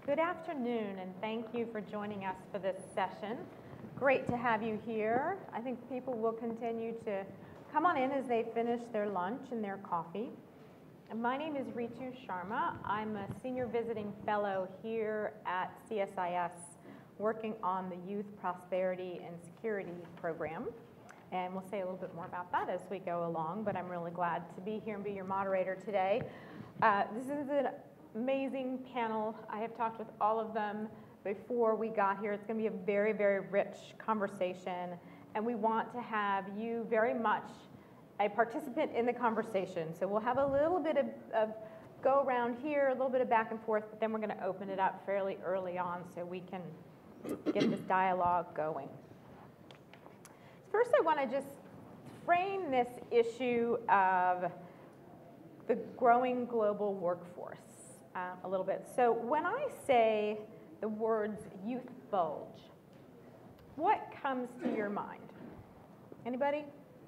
Good afternoon, and thank you for joining us for this session. Great to have you here. I think people will continue to come on in as they finish their lunch and their coffee. And my name is Ritu Sharma. I'm a senior visiting fellow here at CSIS working on the Youth Prosperity and Security Program. And we'll say a little bit more about that as we go along, but I'm really glad to be here and be your moderator today. This is an amazing panel. I have talked with all of them before we got here. It's going to be a very, very rich conversation, and we want to have you very much a participant in the conversation. So we'll have a little bit of go around here, a little bit of back and forth, but then we're going to open it up fairly early on so we can get this dialogue going. First, I want to just frame this issue of the growing global workforce a little bit. So when I say the words youth bulge, what comes to your mind? Anybody?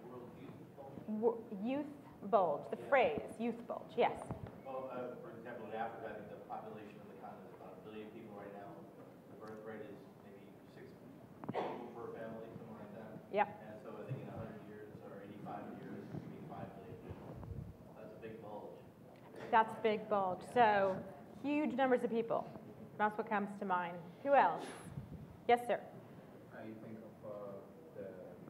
Youth bulge, the phrase youth bulge, yes. Well, for example, in Africa, I think the population of the continent is about 1 billion people right now. The birth rate is maybe 6 people per family, something like that. Yep. And so I think in 100 years or 85 years, it could be 5 billion people. That's a big bulge. That's a big bulge. So huge numbers of people. That's what comes to mind. Who else? Yes, sir. I think of the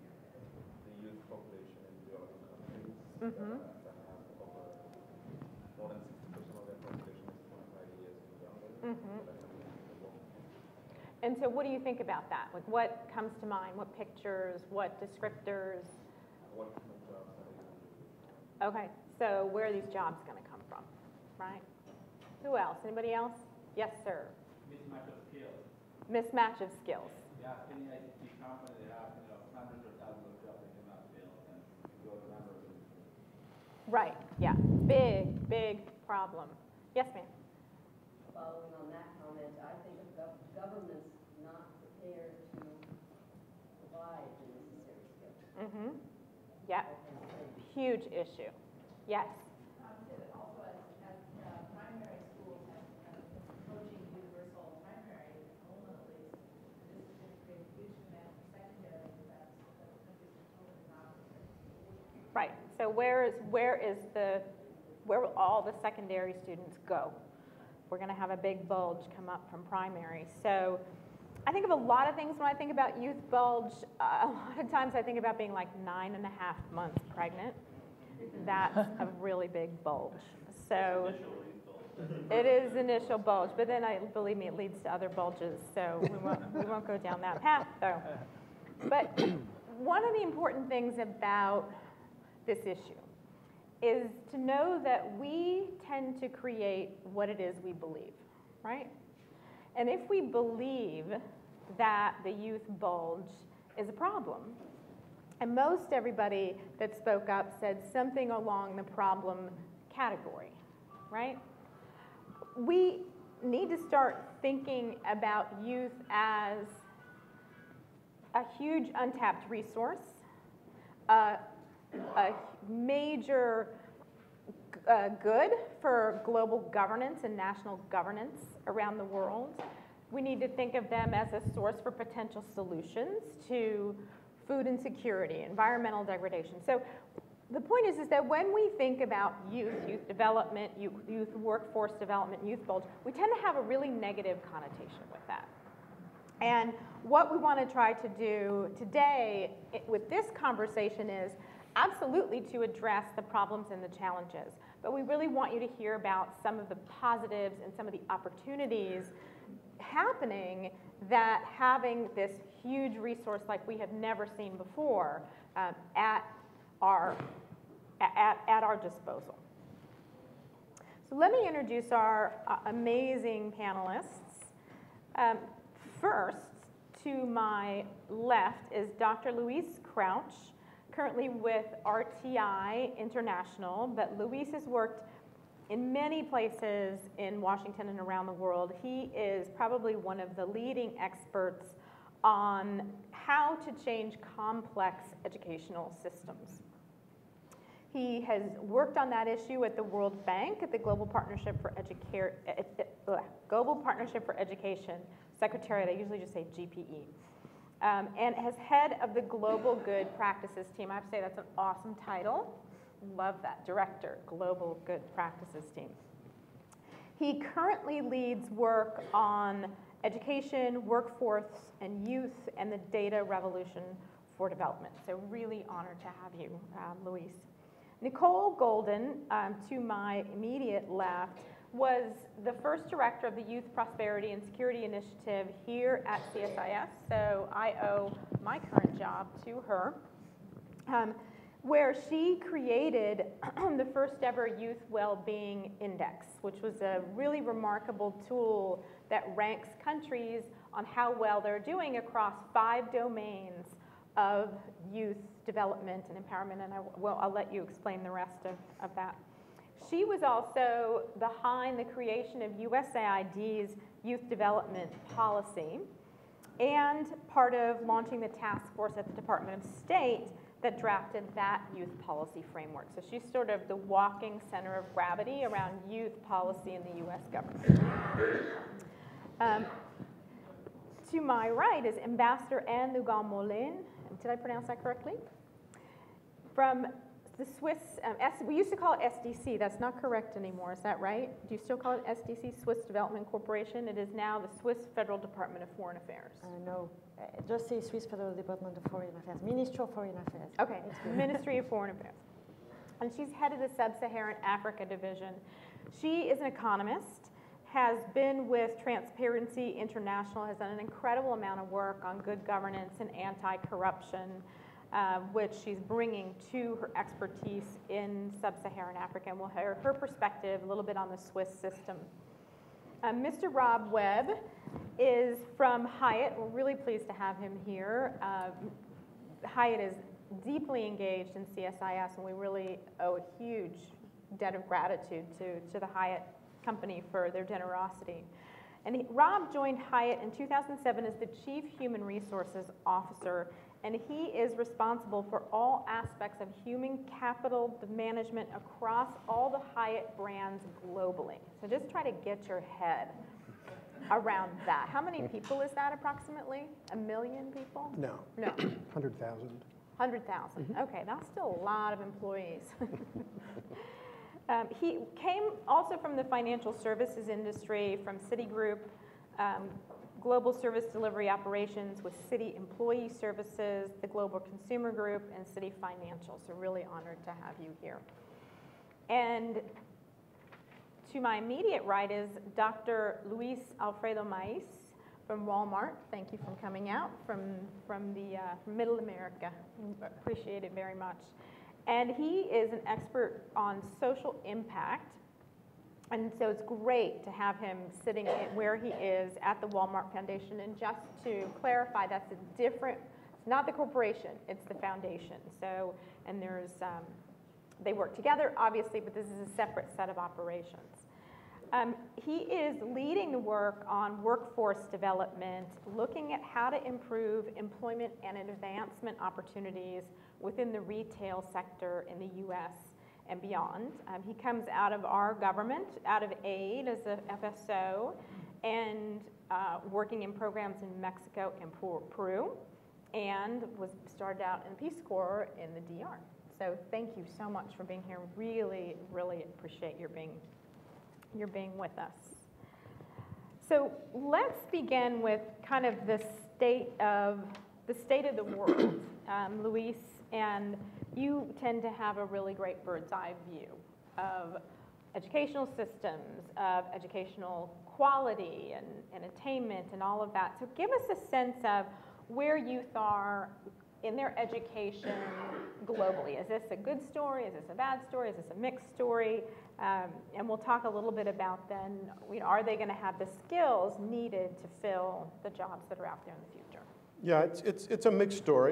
youth population in developing countries that have over more than 60% of their population is 25 years and younger. And so what do you think about that? Like, what comes to mind? What pictures? What descriptors? What kind of jobs are they going to do? Okay, so where are these jobs going to come from, right? Who else? Anybody else? Yes, sir. Mismatch of skills. Mismatch of skills. Yeah, any IT company, they have hundreds of thousands of jobs they cannot fill, and go to number of them. Right, yeah, big problem. Yes, ma'am. Following on that comment, I think of governments not prepared to provide the necessary skills. Yeah, huge issue. Yes. Also, as primary schools have approaching universal primary enrollment, at least, this is going to create a huge demand for secondary that the countries are totally not prepared. Right. So where will all the secondary students go? We're going to have a big bulge come up from primary. So I think of a lot of things when I think about youth bulge. A lot of times I think about being like 9.5 months pregnant. That's a really big bulge. So it is initial bulge, but then believe me, it leads to other bulges. So we won't go down that path though. But one of the important things about this issue is to know that we tend to create what it is we believe, right? And if we believe that the youth bulge is a problem, and most everybody that spoke up said something along the problem category, right? We need to start thinking about youth as a huge untapped resource, a major good for global governance and national governance around the world. We need to think of them as a source for potential solutions to food insecurity, environmental degradation. So the point is that when we think about youth development, youth workforce development, youth bulge, we tend to have a really negative connotation with that. And what we want to try to do today with this conversation is absolutely to address the problems and the challenges, but we really want you to hear about some of the positives and some of the opportunities happening that having this huge resource like we have never seen before at our disposal. So let me introduce our amazing panelists. First, to my left is Dr. Luis Crouch, currently with RTI International, but Luis has worked in many places in Washington and around the world. He is probably one of the leading experts on how to change complex educational systems. He has worked on that issue at the World Bank, at the Global Partnership for Education Secretariat. I usually just say GPE. And as head of the Global Good Practices team. I have to say that's an awesome title. Love that, Director, Global Good Practices team. He currently leads work on education, workforce, and youth, and the data revolution for development. So really honored to have you, Luis. Nicole Goldin, to my immediate left, was the first director of the Youth Prosperity and Security Initiative here at CSIS, so I owe my current job to her, where she created the first ever Youth Wellbeing Index, which was a really remarkable tool that ranks countries on how well they're doing across 5 domains of youth development and empowerment, and I'll let you explain the rest of that. She was also behind the creation of USAID's youth development policy and part of launching the task force at the Department of State that drafted that youth policy framework. So she's sort of the walking center of gravity around youth policy in the US government. To my right is Ambassador Anne Lugon-Moulin. Did I pronounce that correctly? From the Swiss, we used to call it SDC. That's not correct anymore. Is that right? Do you still call it SDC, Swiss Development Corporation? It is now the Swiss Federal Department of Foreign Affairs. No, just say Swiss Federal Department of Foreign Affairs, Ministry of Foreign Affairs. Okay, Ministry of Foreign Affairs. And she's head of the sub-Saharan Africa division. She is an economist, has been with Transparency International, has done an incredible amount of work on good governance and anti-corruption, which she's bringing to her expertise in sub-Saharan Africa, and we'll hear her perspective a little bit on the Swiss system. Mr. Robb Webb is from Hyatt. We're really pleased to have him here. Hyatt is deeply engaged in CSIS, and we really owe a huge debt of gratitude to the Hyatt company for their generosity. And Robb joined Hyatt in 2007 as the Chief Human Resources Officer, and he is responsible for all aspects of human capital management across all the Hyatt brands globally. So just try to get your head around that. How many people is that approximately? 1 million people? No. No. 100,000. 100,000. Okay, that's still a lot of employees. He came also from the financial services industry, from Citigroup, Global Service Delivery Operations with Citi Employee Services, the Global Consumer Group, and Citi Financial. So really honored to have you here. And to my immediate right is Dr. Luis Alfredo Maes from Walmart. Thank you for coming out from Middle America. Appreciate it very much. And he is an expert on social impact. And so it's great to have him sitting where he is at the Walmart Foundation. And just to clarify, that's a different, it's not the corporation, it's the foundation. So, and there's, they work together, obviously, but this is a separate set of operations. He is leading the work on workforce development, looking at how to improve employment and advancement opportunities within the retail sector in the US and beyond. He comes out of our government, out of aid as a FSO, and working in programs in Mexico and Peru, and was started out in the Peace Corps in the DR. So thank you so much for being here. Really, really appreciate your being with us. So let's begin with kind of the state of the world, Luis, and you tend to have a really great bird's eye view of educational systems, of educational quality and attainment and all of that. So give us a sense of where youth are in their education globally. Is this a good story? Is this a bad story? Is this a mixed story? And we'll talk a little bit about then, are they going to have the skills needed to fill the jobs that are out there in the future? Yeah, it's a mixed story.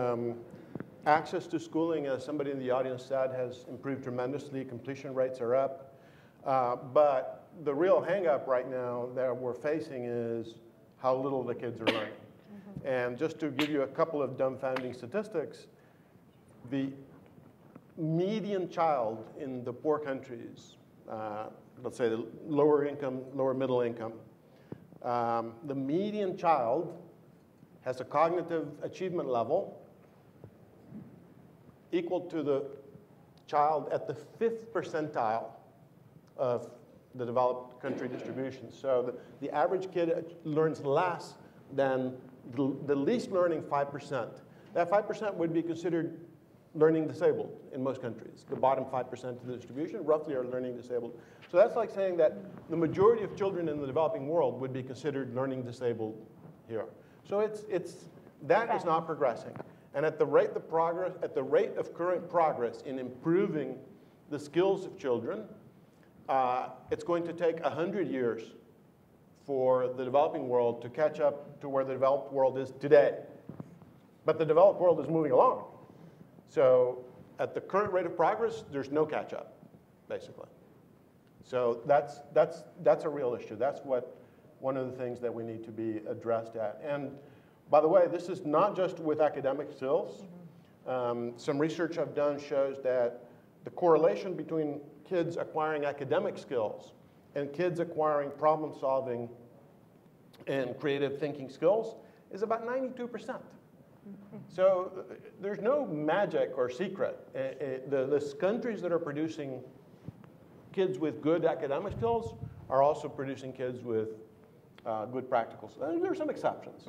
Access to schooling, as somebody in the audience said, has improved tremendously. Completion rates are up. But the real hang-up right now that we're facing is how little the kids are learning. And just to give you a couple of dumbfounding statistics, the median child in the poor countries, let's say the lower income, lower middle income, the median child has a cognitive achievement level equal to the child at the 5th percentile of the developed country distribution. So the average kid learns less than the least learning 5%. That 5% would be considered learning disabled in most countries. The bottom 5% of the distribution roughly are learning disabled. So that's like saying that the majority of children in the developing world would be considered learning disabled here. So that is not progressing. And at the rate of current progress in improving the skills of children, it's going to take 100 years for the developing world to catch up to where the developed world is today. But the developed world is moving along. So at the current rate of progress, there's no catch up, basically. So that's a real issue. That's one of the things that we need to be addressed at. And by the way, this is not just with academic skills. Some research I've done shows that the correlation between kids acquiring academic skills and kids acquiring problem solving and creative thinking skills is about 92%. So there's no magic or secret. The countries that are producing kids with good academic skills are also producing kids with good practical skills. There are some exceptions.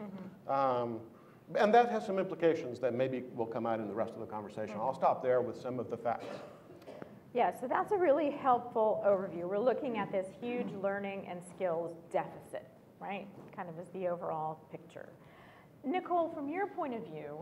And that has some implications that maybe will come out in the rest of the conversation. I'll stop there with some of the facts. Yeah, so that's a really helpful overview. We're looking at this huge learning and skills deficit, right? Kind of as the overall picture. Nicole, from your point of view,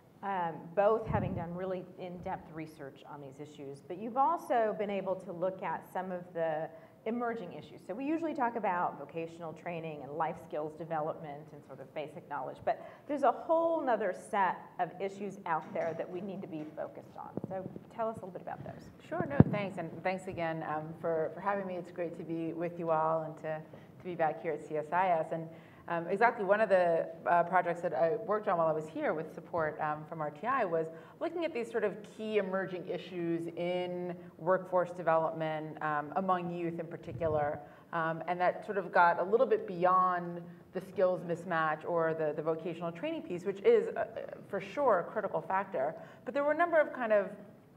both having done really in-depth research on these issues, but you've also been able to look at some of the emerging issues. So we usually talk about vocational training and life skills development and sort of basic knowledge, but there's a whole nother set of issues out there that we need to be focused on. So tell us a little bit about those. Sure, no, thanks. And thanks again for having me. It's great to be with you all and to be back here at CSIS. And exactly, one of the projects that I worked on while I was here with support from RTI was looking at these sort of key emerging issues in workforce development among youth in particular. And that sort of got a little bit beyond the skills mismatch or the vocational training piece, which is for sure a critical factor. But there were a number of kind of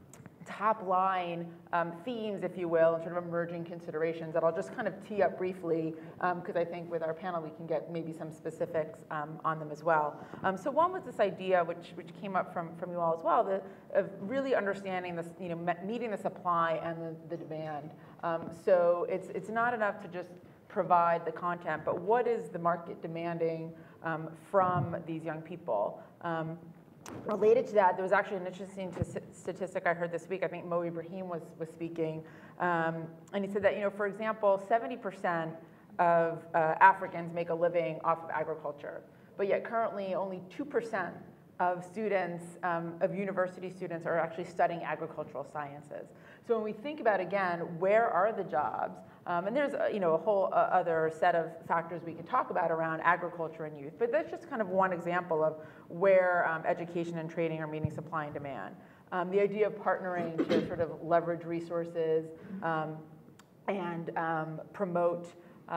top line themes, if you will, and sort of emerging considerations that I'll just kind of tee up briefly, because I think with our panel we can get maybe some specifics on them as well. So one was this idea, which came up from you all as well, of really understanding this, meeting the supply and the demand. So it's not enough to just provide the content, but what is the market demanding from these young people? Related to that, there was actually an interesting statistic I heard this week. I think Mo Ibrahim was speaking, and he said that, for example, 70% of Africans make a living off of agriculture, but yet currently only 2% of students, of university students, are actually studying agricultural sciences. So when we think about, again, where are the jobs, and there's a whole other set of factors we can talk about around agriculture and youth, but that's just kind of one example of where education and training are meeting supply and demand. The idea of partnering to sort of leverage resources and promote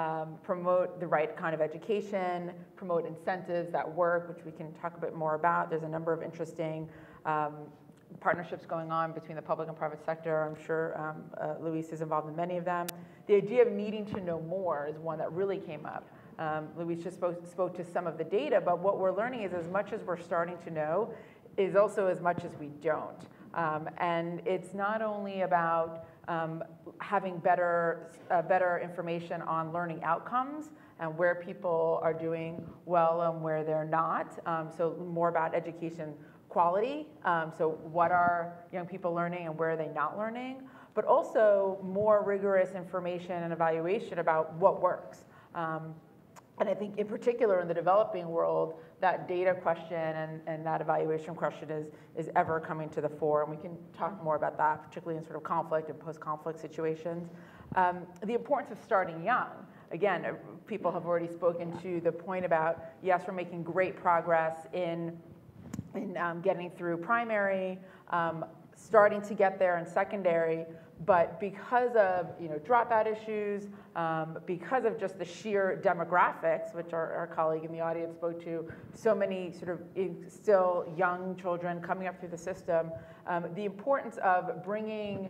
the right kind of education, promote incentives that work, which we can talk a bit more about. There's a number of interesting partnerships going on between the public and private sector. I'm sure Luis is involved in many of them. The idea of needing to know more is one that really came up. Luis just spoke to some of the data, but what we're learning is as much as we're starting to know is also as much as we don't. And it's not only about having better information on learning outcomes and where people are doing well and where they're not. So more about education quality. So what are young people learning and where are they not learning? But also more rigorous information and evaluation about what works. And I think in particular in the developing world, that data question and that evaluation question is ever coming to the fore. And we can talk more about that, particularly in sort of conflict and post-conflict situations. The importance of starting young. Again, people have already spoken to the point about, yes, we're making great progress in getting through primary. starting to get there in secondary, but because of dropout issues, because of just the sheer demographics, which our colleague in the audience spoke to, so many sort of still young children coming up through the system, the importance of bringing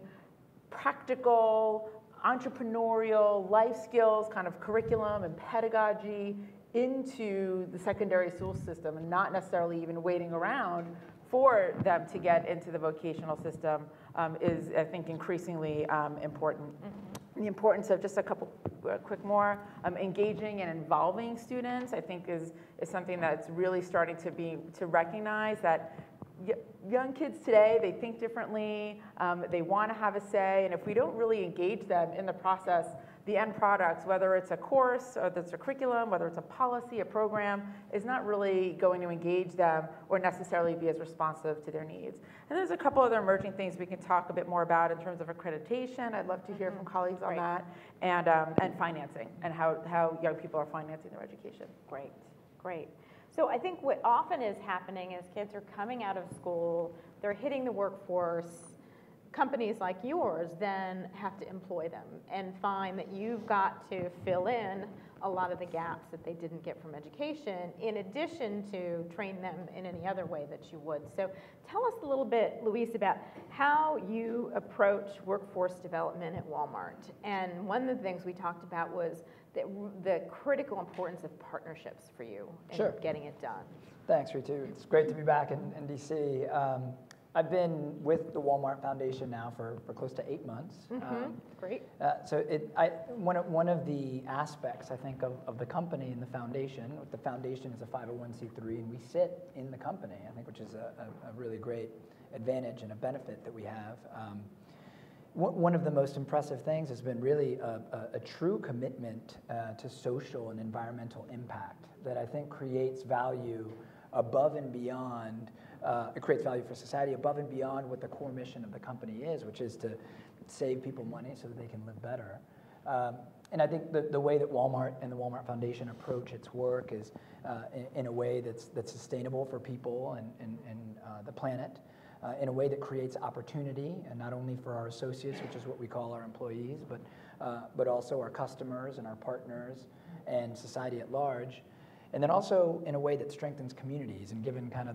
practical, entrepreneurial, life skills, kind of curriculum and pedagogy into the secondary school system, and not necessarily even waiting around for them to get into the vocational system is, I think, increasingly important. Mm-hmm. The importance of just a couple quick more, engaging and involving students, I think is something that's really starting to recognize that young kids today, they think differently, they want to have a say, and if we don't really engage them in the process, the end products, whether it's a course, or whether it's a curriculum, whether it's a policy, a program, is not really going to engage them or necessarily be as responsive to their needs. And there's a couple other emerging things we can talk a bit more about in terms of accreditation. I'd love to hear from colleagues on that, and financing, and how young people are financing their education. Great, great. So I think what often is happening is kids are coming out of school, they're hitting the workforce. Companies like yours then have to employ them and find that you've got to fill in a lot of the gaps that they didn't get from education, in addition to train them in any other way that you would. So tell us a little bit, Luis, about how you approach workforce development at Walmart. And one of the things we talked about was the critical importance of partnerships for you in getting it done. Thanks, Ritu. It's great to be back in DC. I've been with the Walmart Foundation now for close to 8 months. Mm-hmm. Great. So one of the aspects, I think, of the company and the foundation is a 501c3, and we sit in the company, I think, which is a really great advantage and a benefit that we have. One of the most impressive things has been really a true commitment to social and environmental impact that I think creates value above and beyond. It creates value for society above and beyond what the core mission of the company is, which is to save people money so that they can live better. And I think the way that Walmart and the Walmart Foundation approach its work is in a way that's sustainable for people and the planet, in a way that creates opportunity, and not only for our associates, which is what we call our employees, but also our customers and our partners and society at large. And then also in a way that strengthens communities, and given kind of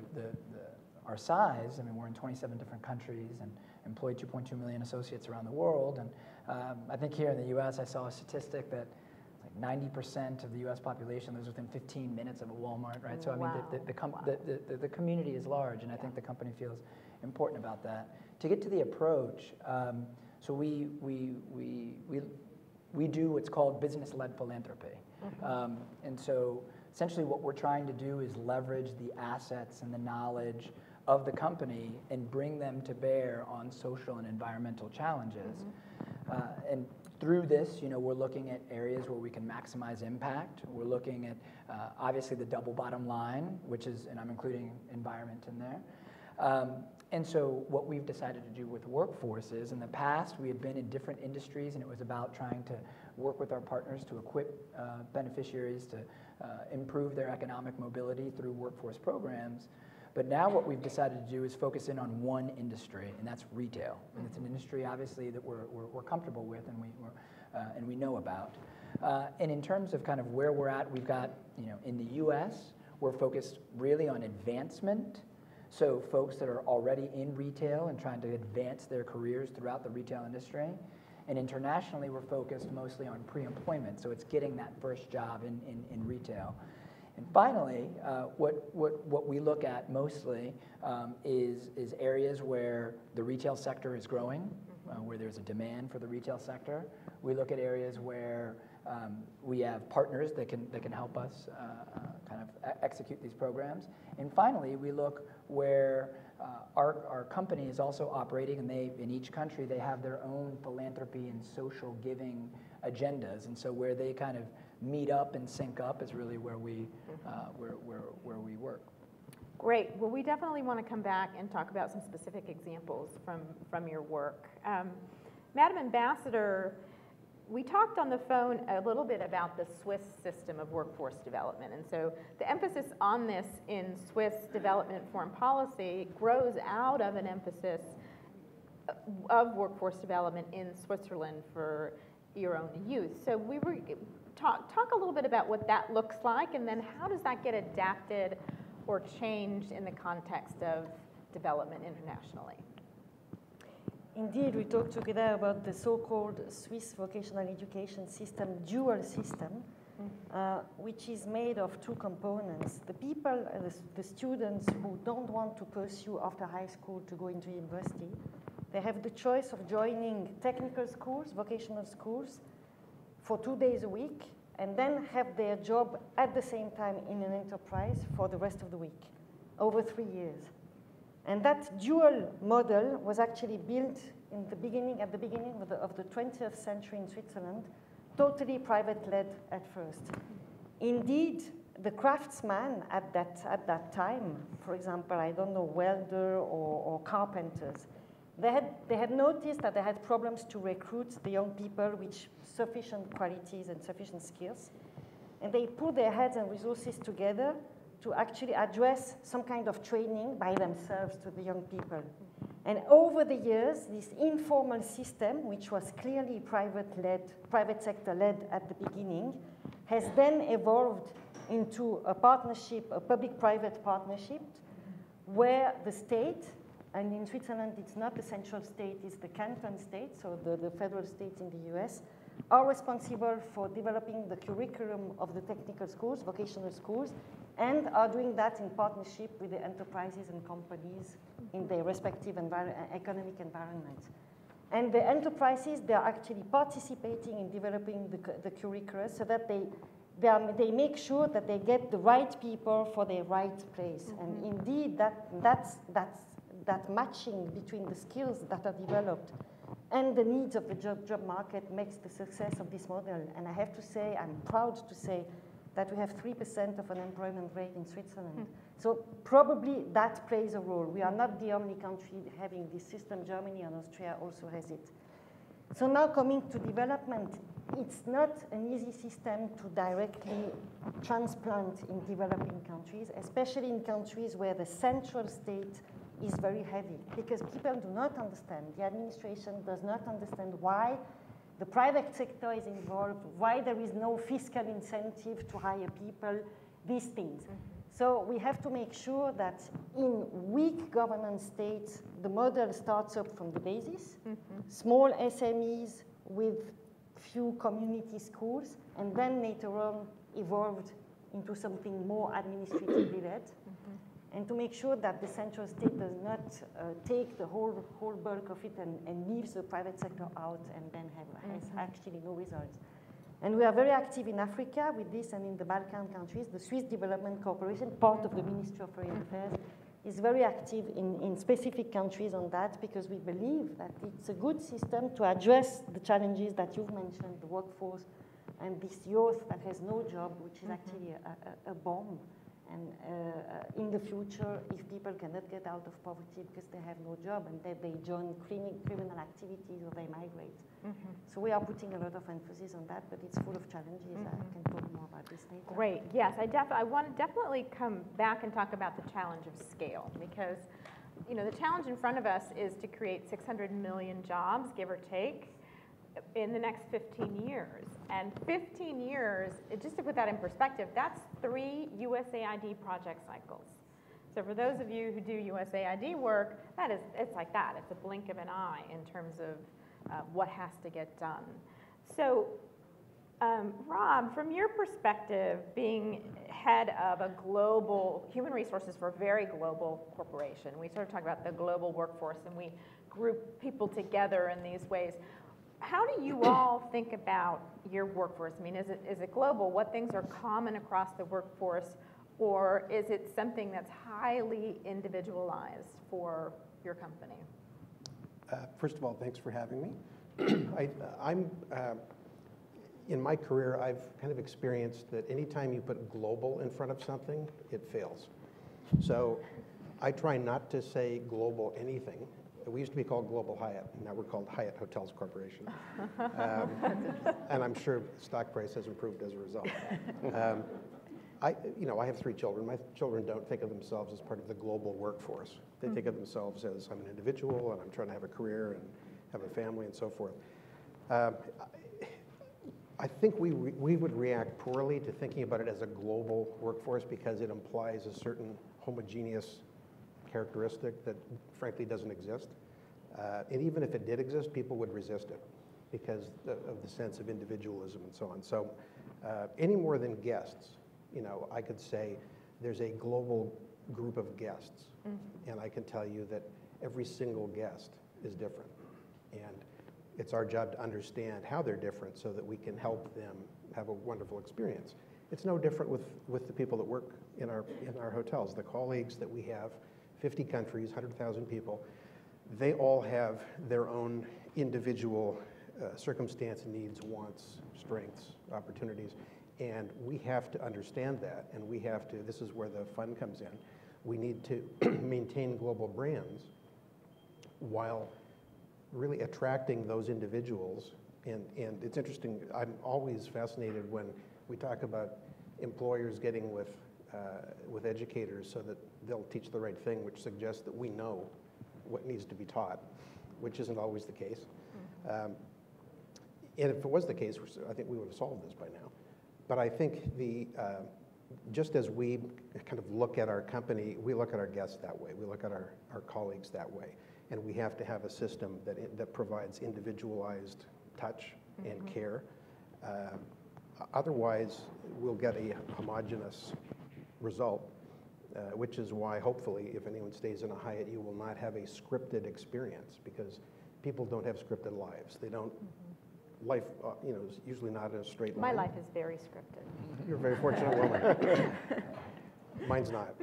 our size, I mean, we're in 27 different countries and employ 2.2 million associates around the world. And I think here in the US, I saw a statistic that like 90% of the US population lives within 15 minutes of a Walmart, right? So I mean, the community is large, and I think the company feels important about that. To get to the approach, so we do what's called business-led philanthropy. Mm-hmm. And so essentially what we're trying to do is leverage the assets and the knowledge of the company and bring them to bear on social and environmental challenges. Mm-hmm. And through this, we're looking at areas where we can maximize impact. We're looking at, obviously, the double bottom line, which is, and I'm including environment in there. And so what we've decided to do with workforce is, in the past, we had been in different industries, and it was about trying to work with our partners to equip beneficiaries to improve their economic mobility through workforce programs. But now what we've decided to do is focus in on one industry, and that's retail. And it's an industry, obviously, that we're comfortable with and we know about. And in terms of kind of where we're at, we've got, in the US, we're focused really on advancement. So folks that are already in retail and trying to advance their careers throughout the retail industry. And internationally, we're focused mostly on pre-employment, so it's getting that first job in retail. And finally, what we look at mostly is areas where the retail sector is growing, where there's a demand for the retail sector. We look at areas where we have partners that can help us kind of execute these programs. And finally, we look where our company is also operating, and in each country they have their own philanthropy and social giving agendas, and so where they kind of meet up and sync up is really where we work. Great. Well, we definitely want to come back and talk about some specific examples from your work. Madam Ambassador, we talked on the phone a little bit about the Swiss system of workforce development, and so the emphasis on this in Swiss development foreign policy grows out of an emphasis of workforce development in Switzerland for your own youth. So we were talk a little bit about what that looks like, and then how does that get adapted or changed in the context of development internationally? Indeed, we talked together about the so-called Swiss vocational education system, dual system, which is made of two components. The people, the students who don't want to pursue after high school to go into university, they have the choice of joining technical schools, vocational schools, for 2 days a week, and then have their job at the same time in an enterprise for the rest of the week, over 3 years. And that dual model was actually built at the beginning of the 20th century in Switzerland, totally private-led at first. Indeed, the craftsmen at that time, for example, I don't know, welder or carpenters, they had noticed that they had problems to recruit the young people with sufficient qualities and sufficient skills. And they put their heads and resources together to actually address some kind of training by themselves to the young people. And over the years, this informal system, which was clearly private sector-led at the beginning, has then evolved into a partnership, a public-private partnership, where the state, and in Switzerland it's not the central state, it's the canton state, so the federal states in the US, are responsible for developing the curriculum of the technical schools, vocational schools, and are doing that in partnership with the enterprises and companies in their respective economic environments. And the enterprises, they are actually participating in developing the curricula so that they make sure that they get the right people for their right place. And indeed, that matching between the skills that are developed and the needs of the job market makes the success of this model. And I have to say, I'm proud to say that we have 3% of unemployment rate in Switzerland. So probably that plays a role. We are not the only country having this system. Germany and Austria also has it. So now coming to development, it's not an easy system to directly transplant in developing countries, especially in countries where the central state is very heavy, because people do not understand. The administration does not understand why the private sector is involved, why there is no fiscal incentive to hire people, these things. So we have to make sure that in weak governance states, the model starts up from the basis, small SMEs with few community schools, and then later on evolved into something more administratively led. And to make sure that the central state does not take the whole bulk of it and leaves the private sector out and then has actually no results. And we are very active in Africa with this, and in the Balkan countries. The Swiss Development Corporation, part of the Ministry of Foreign Affairs, is very active in specific countries on that, because we believe that it's a good system to address the challenges that you've mentioned, the workforce, and this youth that has no job, which is actually a bomb. And in the future, if people cannot get out of poverty because they have no job, and then they join criminal activities or they migrate. So we are putting a lot of emphasis on that, but it's full of challenges. I can talk more about this later. Great. Yes, I want to definitely come back and talk about the challenge of scale, because the challenge in front of us is to create 600 million jobs, give or take, in the next 15 years. And 15 years, just to put that in perspective, that's 3 USAID project cycles. So for those of you who do USAID work, it's like that. It's a blink of an eye in terms of what has to get done. So Robb, from your perspective, being head of a global, human resources for a very global corporation, we sort of talk about the global workforce and we group people together in these ways. How do you all think about your workforce? I mean, is it global? What things are common across the workforce, or is it something that's highly individualized for your company? First of all, thanks for having me. In my career, I've kind of experienced that anytime you put global in front of something, it fails. So I try not to say global anything. We used to be called Global Hyatt, and now we're called Hyatt Hotels Corporation. And I'm sure the stock price has improved as a result. I have 3 children. My children don't think of themselves as part of the global workforce. They think of themselves as I'm an individual and I'm trying to have a career and have a family and so forth. I think we would react poorly to thinking about it as a global workforce because it implies a certain homogeneous characteristic that frankly doesn't exist. And even if it did exist, people would resist it because of the sense of individualism and so on. So any more than guests, I could say there's a global group of guests. And I can tell you that every single guest is different. And it's our job to understand how they're different so that we can help them have a wonderful experience. It's no different with the people that work in our hotels. The colleagues that we have, 50 countries, 100,000 people, they all have their own individual circumstance, needs, wants, strengths, opportunities. And we have to understand that, and we have to, this is where the fun comes in, we need to maintain global brands while really attracting those individuals. And it's interesting, I'm always fascinated when we talk about employers getting with educators so that they'll teach the right thing, which suggests that we know what needs to be taught, which isn't always the case. And if it was the case, I think we would have solved this by now. But I think just as we kind of look at our company, we look at our guests that way. We look at our colleagues that way. And we have to have a system that provides individualized touch and care. Otherwise, we'll get a homogeneous result, which is why, hopefully, if anyone stays in a Hyatt, you will not have a scripted experience because people don't have scripted lives. They don't. Life, is usually not a straight line. My life is very scripted. You're a very fortunate woman. Mine's not.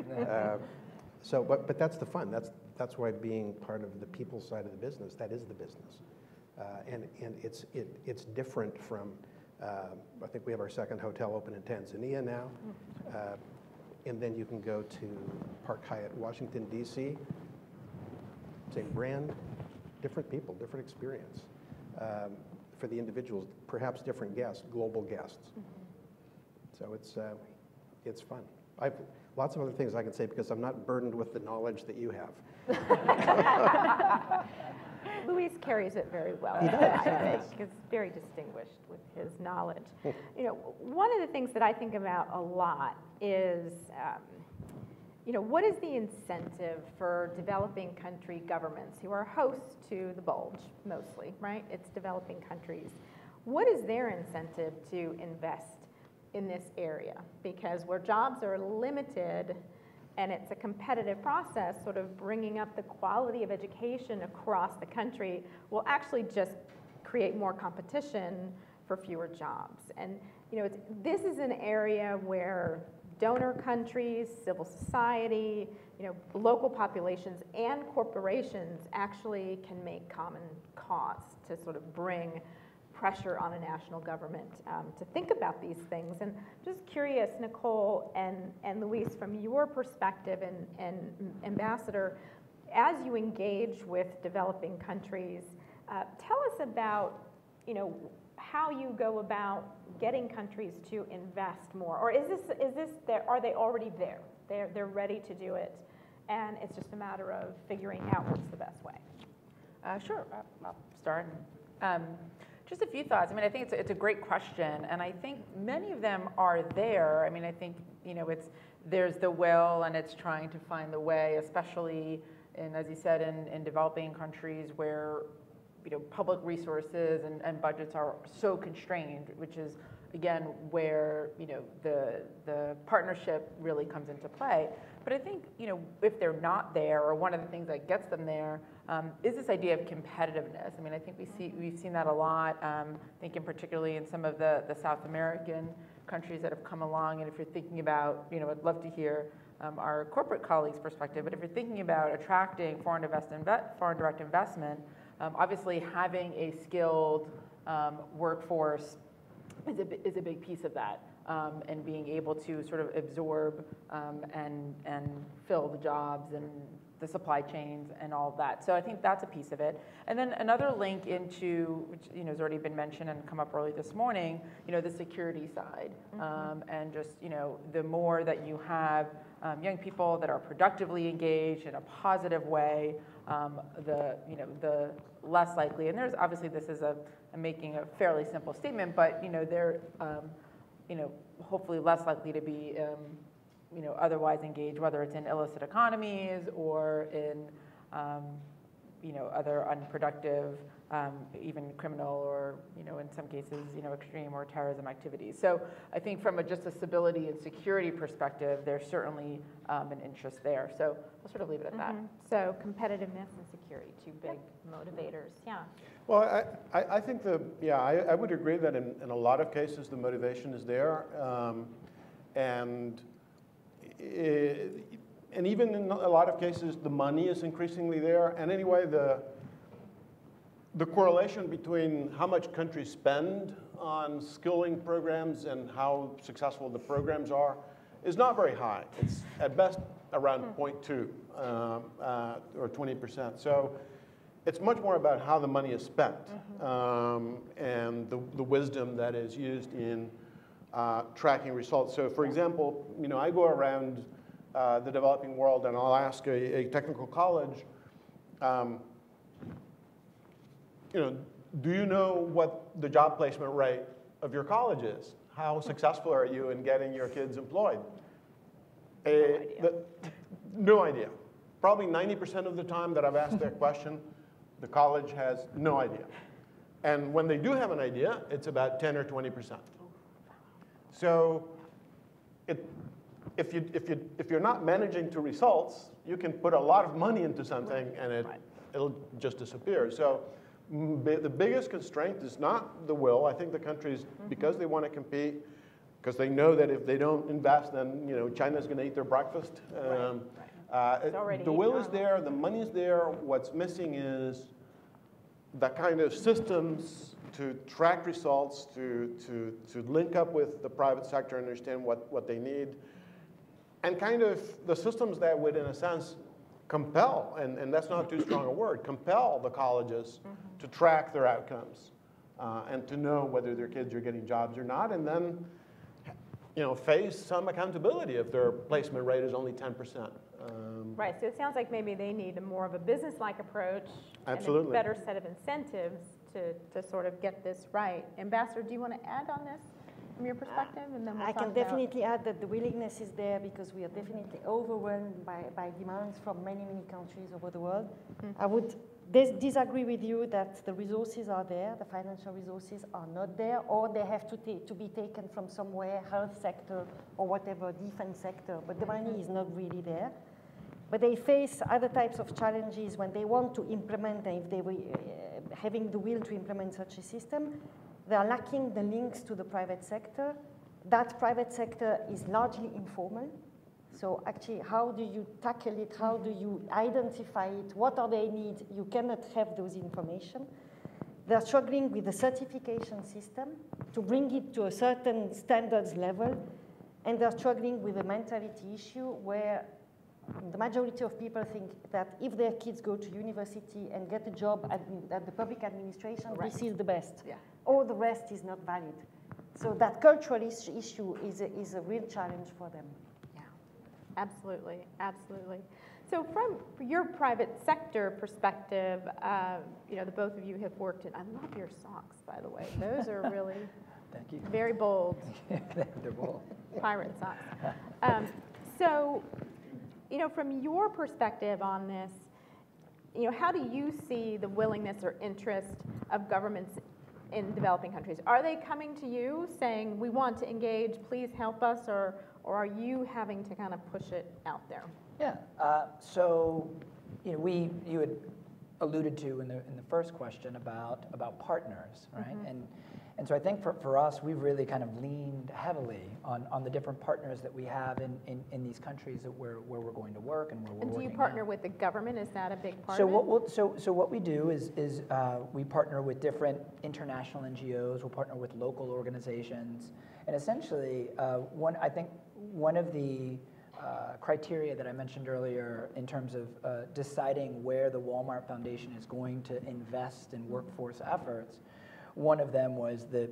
But that's the fun. That's why being part of the people side of the business, that is the business. And it's different from, I think we have our second hotel open in Tanzania now. And then you can go to Park Hyatt, Washington, D.C. Same brand, different people, different experience. For the individuals, perhaps different guests, global guests. So it's fun. I've lots of other things I can say because I'm not burdened with the knowledge that you have. Luis carries it very well. He does. I think. He's very distinguished with his knowledge. One of the things that I think about a lot is, what is the incentive for developing country governments who are hosts to the bulge, mostly, right? It's developing countries. What is their incentive to invest in this area? Because where jobs are limited and it's a competitive process, sort of bringing up the quality of education across the country will actually just create more competition for fewer jobs. And this is an area where donor countries, civil society, local populations and corporations actually can make common cause to sort of bring pressure on a national government to think about these things. And just curious, Nicole and Luis, from your perspective and Ambassador, as you engage with developing countries, tell us about, how you go about getting countries to invest more, or is this there? Are they already there? They're ready to do it, and it's just a matter of figuring out what's the best way. Sure, I'll start. Just a few thoughts. I think it's a great question, and I think many of them are there. I think there's the will, and it's trying to find the way, especially in, as you said, in developing countries where public resources and budgets are so constrained, which is, again, where, the partnership really comes into play. But I think, if they're not there, or one of the things that gets them there, is this idea of competitiveness. I think we've seen that a lot, thinking particularly in some of the South American countries that have come along. And if you're thinking about, I'd love to hear our corporate colleagues' perspective, but if you're thinking about attracting foreign direct investment, obviously, having a skilled workforce is a big piece of that, and being able to sort of absorb and fill the jobs and the supply chains and all of that. So I think that's a piece of it. And then another link into, which has already been mentioned and come up early this morning, the security side. And just, the more that you have young people that are productively engaged in a positive way, the less likely, and there's obviously, this is I'm making a fairly simple statement, but they're hopefully less likely to be otherwise engaged, whether it's in illicit economies or in other unproductive, even criminal or in some cases extreme or terrorism activities. So I think from just a stability and security perspective, there's certainly an interest there. So I'll sort of leave it at that. So competitiveness and security, two big motivators. Yeah. Well, I think I would agree that in a lot of cases the motivation is there, and even in a lot of cases the money is increasingly there. And anyway, the correlation between how much countries spend on skilling programs and how successful the programs are is not very high. It's at best around 0.2 or 20%. So it's much more about how the money is spent and the wisdom that is used in tracking results. So for example, I go around the developing world and I'll ask a technical college, do you know what the job placement rate of your college is? How successful are you in getting your kids employed? No idea. Probably 90% of the time that I've asked that question, the college has no idea. And when they do have an idea, it's about 10 or 20%. So if you're not managing to results, you can put a lot of money into something and it'll just disappear. So the biggest constraint is not the will. I think the countries, because they want to compete, because they know that if they don't invest, then China's going to eat their breakfast. The will is there, the money is there. What's missing is that kind of systems to track results, to link up with the private sector, understand what they need, and kind of the systems that would, in a sense, compel, and that's not too strong a word, compel the colleges to track their outcomes and to know whether their kids are getting jobs or not, and then face some accountability if their placement rate is only 10%. Right, so it sounds like maybe they need more of a business-like approach Absolutely. And a better set of incentives to sort of get this right. Ambassador, do you want to add on this from your perspective? And then I can definitely add that the willingness is there because we are definitely overwhelmed by demands from many, many countries over the world. I would disagree with you that the resources are there, the financial resources are not there, or they have to be taken from somewhere, health sector or whatever, defense sector, but the money is not really there. But they face other types of challenges when they want to implement, and if they were having the will to implement such a system, they are lacking the links to the private sector. That private sector is largely informal. So actually, how do you tackle it? How do you identify it? What are their needs? You cannot have those information. They're struggling with the certification system to bring it to a certain standards level. And they're struggling with a mentality issue where the majority of people think that if their kids go to university and get a job at the public administration, this is the best. Yeah. All the rest is not valid. So that cultural issue is a real challenge for them. Yeah, absolutely, absolutely. So from your private sector perspective, the both of you have worked in, I love your socks, by the way. Those are really Thank you. Very bold. They're bold. Pirate socks. So, from your perspective on this, how do you see the willingness or interest of governments in developing countries? Are they coming to you saying, we want to engage, please help us, or are you having to kind of push it out there? Yeah, so you had alluded to in the first question about partners, right? And so I think for us, we've really kind of leaned heavily on the different partners that we have in these countries where we're going to work and where we're working. And do you partner with the government? Is that a big part of it? So what we do is we partner with different international NGOs. We'll partner with local organizations, and essentially, one of the criteria that I mentioned earlier in terms of deciding where the Walmart Foundation is going to invest in workforce efforts, one of them was the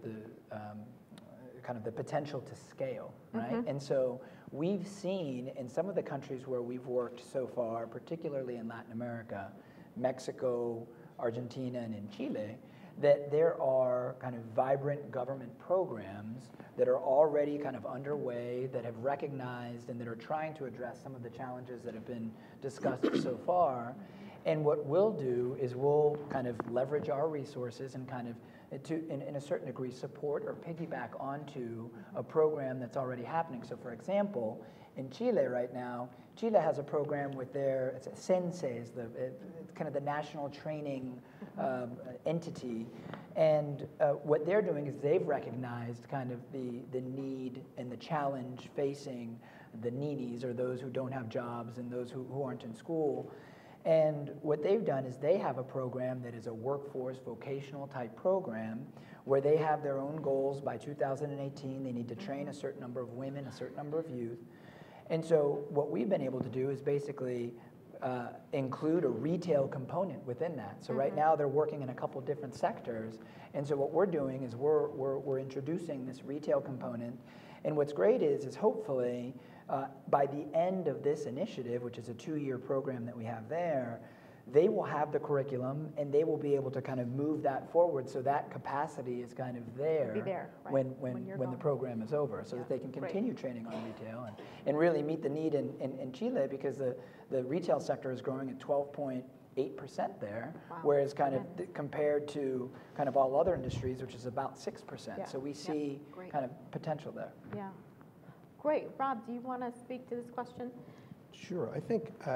kind of the potential to scale, right? And so we've seen in some of the countries where we've worked so far, particularly in Latin America, Mexico, Argentina, and in Chile, that there are kind of vibrant government programs that are already kind of underway, that have recognized and that are trying to address some of the challenges that have been discussed so far. And what we'll do is we'll kind of leverage our resources and kind of, in a certain degree, support or piggyback onto a program that's already happening. So for example, in Chile right now, Chile has a program with their, it's Senses, it's kind of the national training entity. And what they're doing is they've recognized kind of the need and the challenge facing the ninis, or those who don't have jobs and those who aren't in school. And what they've done is they have a program that is a workforce vocational type program where they have their own goals. By 2018, they need to train a certain number of women, a certain number of youth. And so what we've been able to do is basically include a retail component within that. So right now they're working in a couple different sectors. And so what we're doing is we're introducing this retail component. And what's great is hopefully by the end of this initiative, which is a 2-year program that we have there, they will have the curriculum and they will be able to kind of move that forward so that capacity is kind of there, right, when the program is over, so that they can continue training on retail and really meet the need in Chile, because the retail sector is growing at 12.8% there, whereas kind of compared to kind of all other industries, which is about 6%. So we see kind of potential there. Yeah. Great. Rob, do you want to speak to this question? Sure. I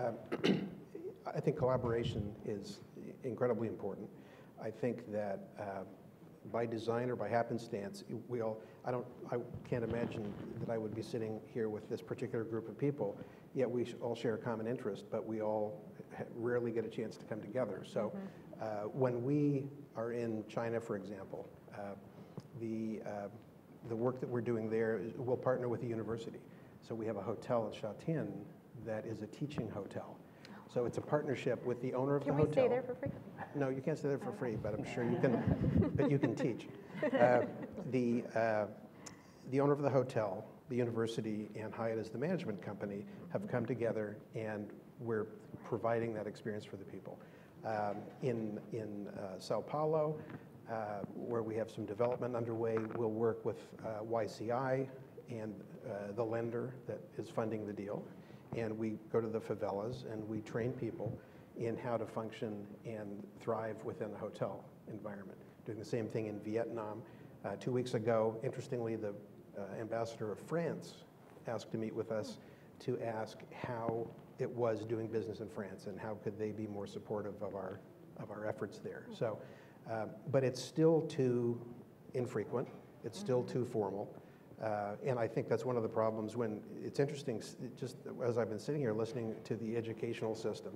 think collaboration is incredibly important. I think that by design or by happenstance, I can't imagine that I would be sitting here with this particular group of people, yet we all share a common interest, but we all rarely get a chance to come together. So when we are in China, for example, the work that we're doing there, we'll partner with a university. So we have a hotel in Shatin that is a teaching hotel. So it's a partnership with the owner of the hotel. Can we stay there for free? No, you can't stay there for free, but I'm sure you can, but you can teach. The owner of the hotel, the university, and Hyatt as the management company have come together, and we're providing that experience for the people. In Sao Paulo, where we have some development underway, we'll work with YCI and the lender that is funding the deal. And we go to the favelas and we train people in how to function and thrive within the hotel environment. Doing the same thing in Vietnam. 2 weeks ago, interestingly, the ambassador of France asked to meet with us to ask how it was doing business in France and how could they be more supportive of our efforts there. So, but it's still too infrequent. It's still too formal. And I think that's one of the problems when it's interesting, just as I've been sitting here listening to the educational system,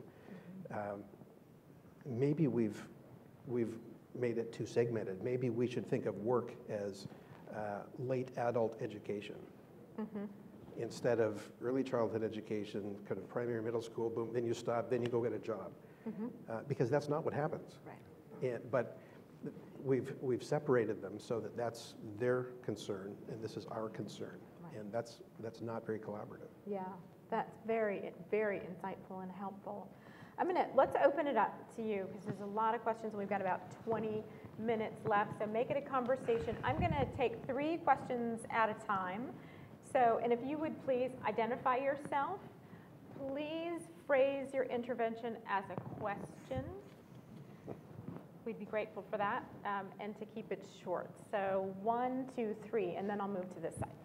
maybe we've made it too segmented. Maybe we should think of work as late adult education instead of early childhood education, kind of primary, middle school, boom, then you stop, then you go get a job. Because that's not what happens. Right. But we've separated them so that that's their concern and this is our concern, and that's not very collaborative. Yeah, that's very, very insightful and helpful. Let's open it up to you because there's a lot of questions and we've got about 20 minutes left, so make it a conversation. I'm going to take 3 questions at a time. So, and if you would please identify yourself, please phrase your intervention as a question. We'd be grateful for that, and to keep it short. So 1, 2, 3, and then I'll move to this side.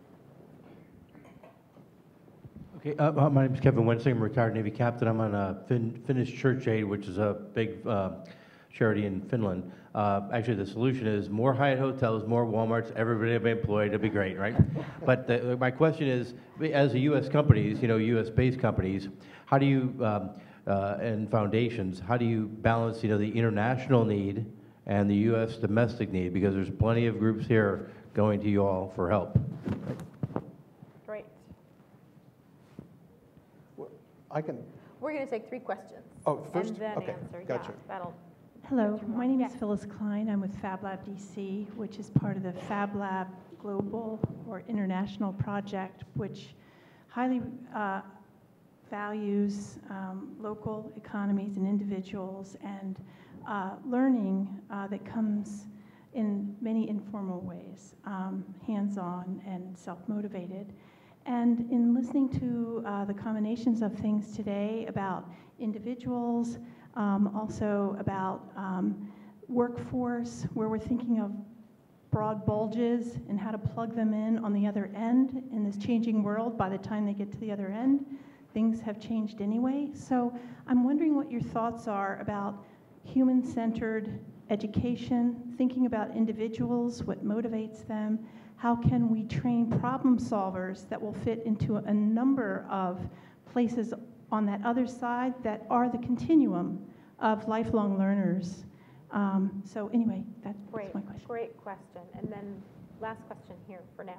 Okay, my name is Kevin Wensing. I'm a retired Navy captain. I'm on Finnish Church Aid, which is a big charity in Finland. Actually, the solution is more Hyatt hotels, more Walmarts, everybody will be employed. It'll be great, right? But my question is, as a U.S. companies, U.S.-based companies, how do you and foundations, how do you balance, the international need and the U.S. domestic need? Because there's plenty of groups here going to you all for help. Great. I can, We're going to take 3 questions. oh, first? And then Okay, answer. gotcha. Yeah, that'll. Hello, Richard, my name is yeah. Phyllis Klein. I'm with Fab Lab DC, which is part of the Fab Lab Global or International Project, which highly values local economies and individuals and learning that comes in many informal ways, hands-on and self-motivated. And in listening to the combinations of things today about individuals, also about workforce, where we're thinking of broad bulges and how to plug them in on the other end in this changing world. By the time they get to the other end, things have changed anyway. So I'm wondering what your thoughts are about human-centered education, thinking about individuals, what motivates them. How can we train problem solvers that will fit into a number of places on that other side that are the continuum of lifelong learners? So anyway, that's my question. Great question. And then last question here for now.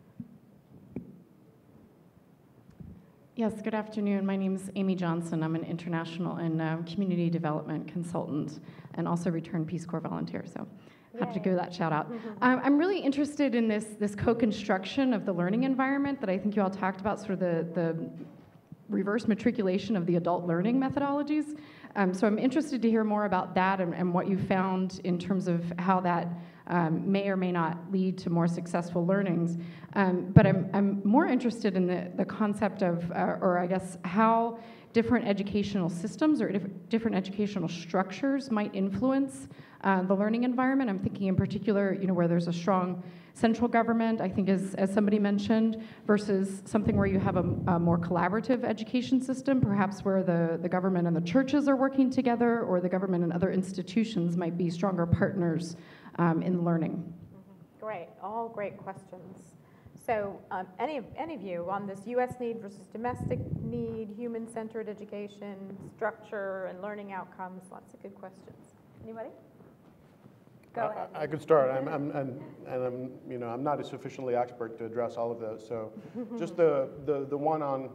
Yes, good afternoon. My name is Amy Johnson. I'm an international and community development consultant and also returned Peace Corps volunteer, so happy to give that shout out. I'm really interested in this co-construction of the learning environment that I think you all talked about, sort of the reverse matriculation of the adult learning methodologies. So I'm interested to hear more about that and what you found in terms of how that may or may not lead to more successful learnings. But I'm more interested in the concept of, or I guess, how different educational systems or different educational structures might influence the learning environment. I'm thinking in particular, where there's a strong central government, I think as somebody mentioned, versus something where you have a more collaborative education system, perhaps where the government and the churches are working together, or the government and other institutions might be stronger partners in learning. Great, all great questions. So any of you on this U.S. need versus domestic need, human-centered education, structure, and learning outcomes, lots of good questions. Anybody? Go ahead. I could start. I'm not a sufficiently expert to address all of those. So, just the one on,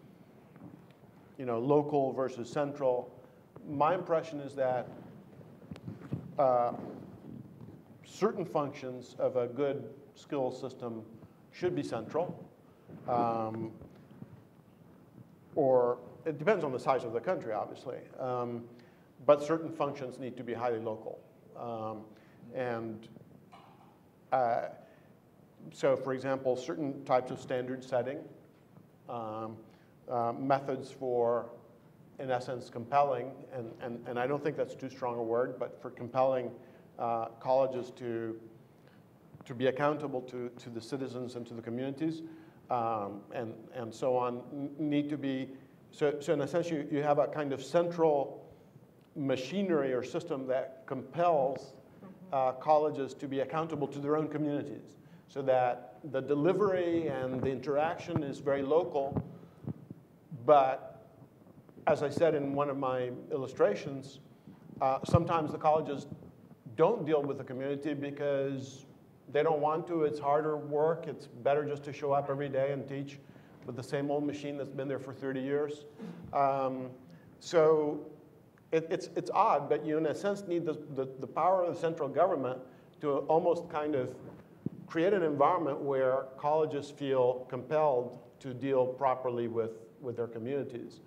local versus central. My impression is that certain functions of a good skill system should be central, or it depends on the size of the country, obviously. But certain functions need to be highly local. So, for example, certain types of standard setting, methods for, in essence, compelling, and I don't think that's too strong a word, but for compelling colleges to be accountable to the citizens and to the communities, and so on, need to be, so in a sense, you have a kind of central machinery or system that compels colleges to be accountable to their own communities, so that the delivery and the interaction is very local. But as I said in one of my illustrations, sometimes the colleges don't deal with the community because they don't want to. It's harder work. It's better just to show up every day and teach with the same old machine that's been there for 30 years. So it's odd, but you in a sense need the power of the central government to almost kind of create an environment where colleges feel compelled to deal properly with their communities.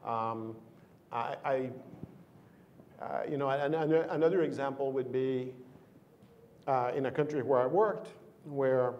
Another example would be in a country where I worked, where,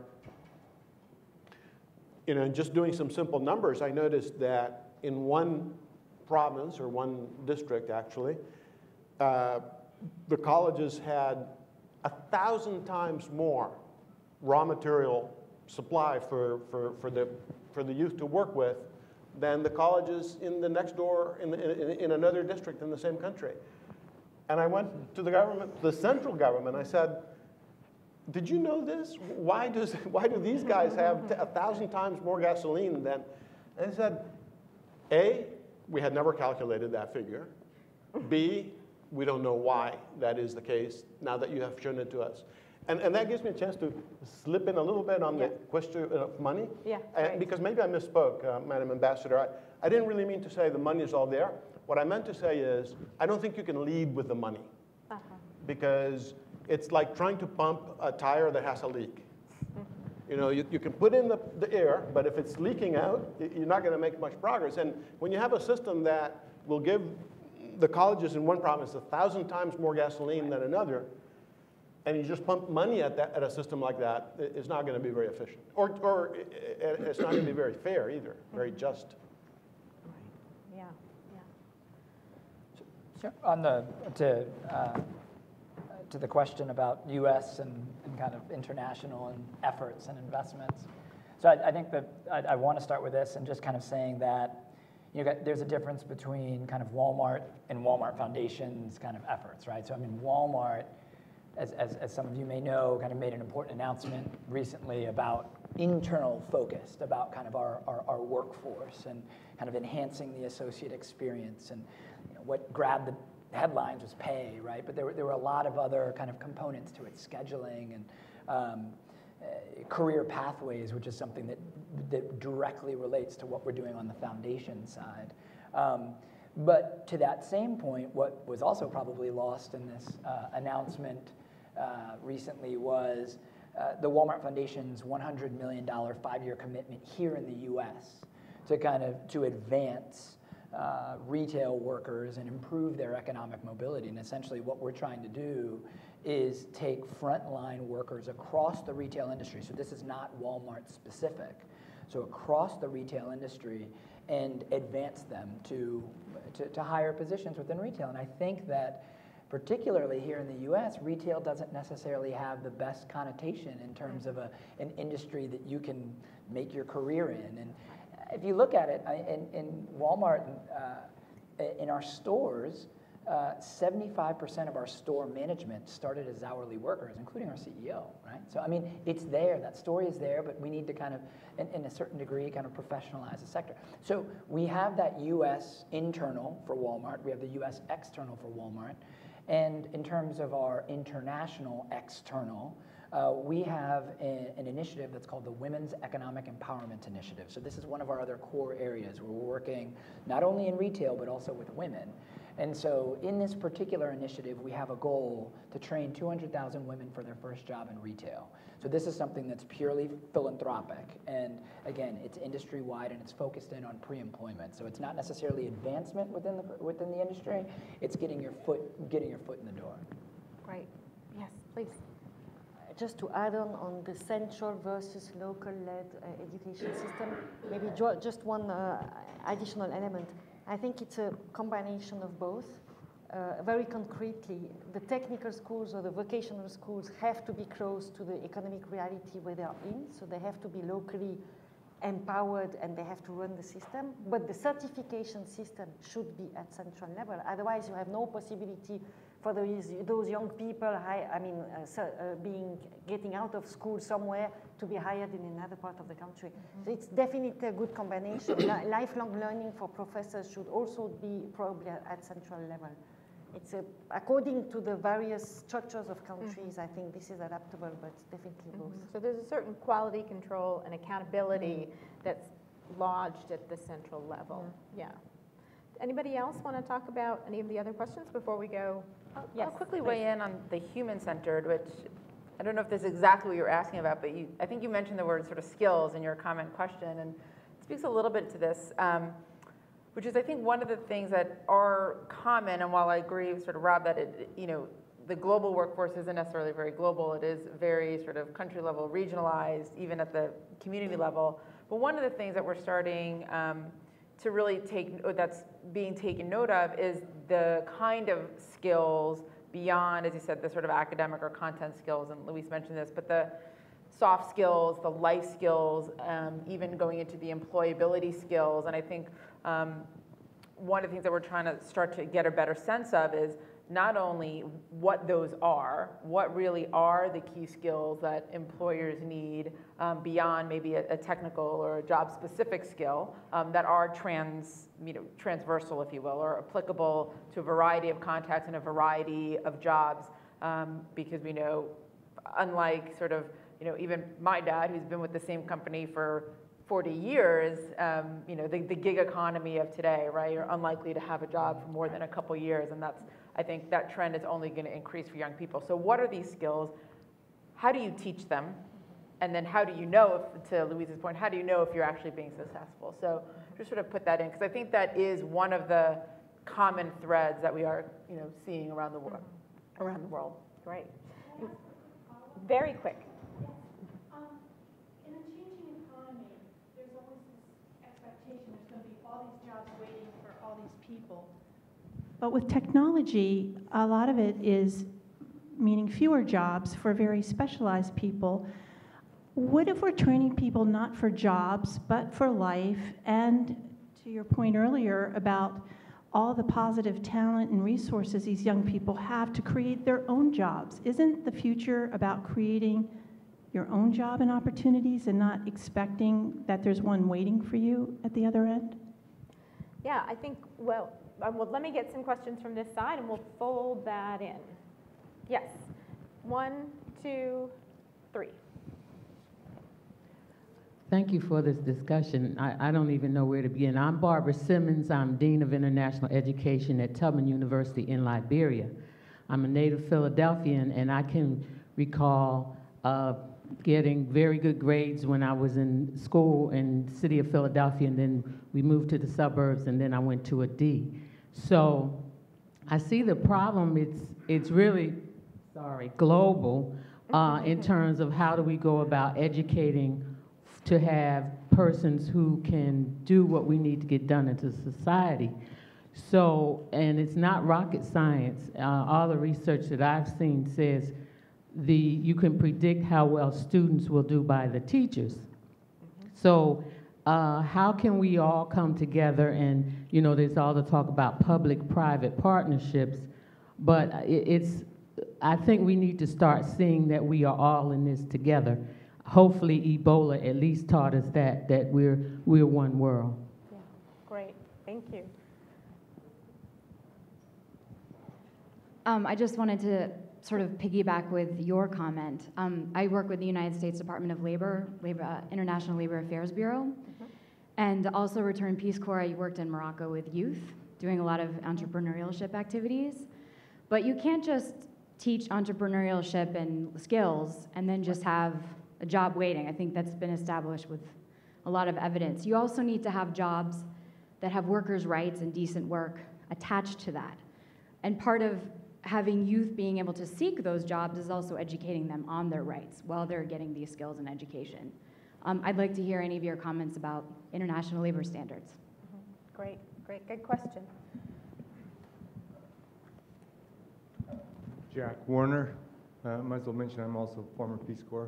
just doing some simple numbers, I noticed that in one province, or one district actually, the colleges had 1,000 times more raw material supply for the youth to work with than the colleges in the next door, in another district in the same country. And I went to the government, the central government, I said, did you know this? Why do these guys have 1,000 times more gasoline than, and they said, A, we had never calculated that figure. B, we don't know why that is the case now that you have shown it to us. And that gives me a chance to slip in a little bit on the question of money. Yeah, Because maybe I misspoke, Madam Ambassador. I didn't really mean to say the money is all there. What I meant to say is, I don't think you can lead with the money. Because it's like trying to pump a tire that has a leak. You know, you can put in the air, but if it's leaking out, you're not going to make much progress. And when you have a system that will give the colleges in one province 1,000 times more gasoline than another, and you just pump money at a system like that, it's not going to be very efficient. Or it's not going to be very fair either, very just. Yeah, So on to the question about U.S. and kind of international and efforts and investments. So I think that I want to start with this and just kind of saying that there's a difference between kind of Walmart and Walmart Foundation's kind of efforts, right? So I mean, Walmart, as some of you may know, kind of made an important announcement recently about internal focused, about kind of our workforce and kind of enhancing the associate experience. And what grabbed the headlines was pay, right? But there were a lot of other kind of components to it, scheduling and career pathways, which is something that directly relates to what we're doing on the foundation side. But to that same point, what was also probably lost in this announcement recently was the Walmart Foundation's $100 million 5-year commitment here in the U.S. to advance retail workers and improve their economic mobility. And essentially what we're trying to do is take frontline workers across the retail industry. So this is not Walmart specific. So across the retail industry and advance them to higher positions within retail. And I think that particularly here in the US, retail doesn't necessarily have the best connotation in terms of an industry that you can make your career in. And if you look at it, in Walmart, in our stores, 75% of our store management started as hourly workers, including our CEO, right? So, I mean, it's there, that story is there, but we need to kind of, in a certain degree, kind of professionalize the sector. So we have that US internal for Walmart, we have the US external for Walmart, and in terms of our international external, we have an initiative that's called the Women's Economic Empowerment Initiative. So this is one of our other core areas where we're working not only in retail, but also with women. And so in this particular initiative, we have a goal to train 200,000 women for their first job in retail. So this is something that's purely philanthropic. And again, it's industry-wide and it's focused in on pre-employment. So it's not necessarily advancement within the industry, it's getting your foot in the door. Great. Yes, please. Just to add on the central versus local-led education system, maybe just one additional element. I think it's a combination of both. Very concretely, the technical schools or the vocational schools have to be close to the economic reality where they are in, so they have to be locally empowered and they have to run the system. But the certification system should be at central level. Otherwise, you have no possibility for those young people, getting out of school somewhere to be hired in another part of the country. So it's definitely a good combination. Lifelong learning for professors should also be probably at central level. It's according to the various structures of countries, I think this is adaptable, but it's definitely both. So there's a certain quality control and accountability that's lodged at the central level. Yeah. Anybody else want to talk about any of the other questions before we go? I'll quickly weigh in on the human-centered, which I don't know if this is exactly what you're asking about, but I think you mentioned the word sort of skills in your comment question, and it speaks a little bit to this, which is I think one of the things that are common, and while I agree with sort of Rob that the global workforce isn't necessarily very global, it is very sort of country level, regionalized, even at the community level. But one of the things that we're starting to really that's being taken note of is the kind of skills beyond, as you said, the sort of academic or content skills, and Luis mentioned this, but the soft skills, the life skills, even going into the employability skills. And I think one of the things that we're trying to start to get a better sense of is not only what those are, what really are the key skills that employers need beyond maybe a technical or a job-specific skill that are transversal, if you will, or applicable to a variety of contexts and a variety of jobs, because we know unlike sort of, even my dad, who's been with the same company for 40 years, the gig economy of today, right? You're unlikely to have a job for more than a couple years, and I think that trend is only going to increase for young people. So what are these skills? How do you teach them? And then how do you know, to Louise's point, how do you know if you're actually being successful? So just sort of put that in, because I think that is one of the common threads that we are, seeing around the world. Great. Very quick. In a changing economy, there's always this expectation there's going to be all these jobs waiting for all these people. But with technology, a lot of it is meaning fewer jobs for very specialized people. What if we're training people not for jobs, but for life? And to your point earlier about all the positive talent and resources these young people have to create their own jobs. Isn't the future about creating your own job and opportunities and not expecting that there's one waiting for you at the other end? Yeah, I think, well, let me get some questions from this side and we'll fold that in. Yes. 1, 2, 3. Thank you for this discussion. I don't even know where to begin. I'm Barbara Simmons. I'm Dean of International Education at Tubman University in Liberia. I'm a native Philadelphian, and I can recall getting very good grades when I was in school in the city of Philadelphia, and then we moved to the suburbs, and then I went to a D. So I see the problem. It's really, global in terms of how do we go about educating to have persons who can do what we need to get done into society. So, and it's not rocket science. All the research that I've seen says you can predict how well students will do by the teachers. So how can we all come together and, there's all the talk about public-private partnerships, but I think we need to start seeing that we are all in this together. Hopefully Ebola at least taught us that we're one world. Yeah, great, thank you. I just wanted to sort of piggyback with your comment. I work with the United States Department of Labor, International Labor Affairs Bureau, and also returned Peace Corps. I worked in Morocco with youth, doing a lot of entrepreneurship activities. But you can't just teach entrepreneurship and skills and then just have a job waiting. I think that's been established with a lot of evidence. You also need to have jobs that have workers' rights and decent work attached to that. And part of having youth being able to seek those jobs is also educating them on their rights while they're getting these skills and education. I'd like to hear any of your comments about international labor standards. Great, good question. Jack Warner. Might as well mention I'm also a former Peace Corps.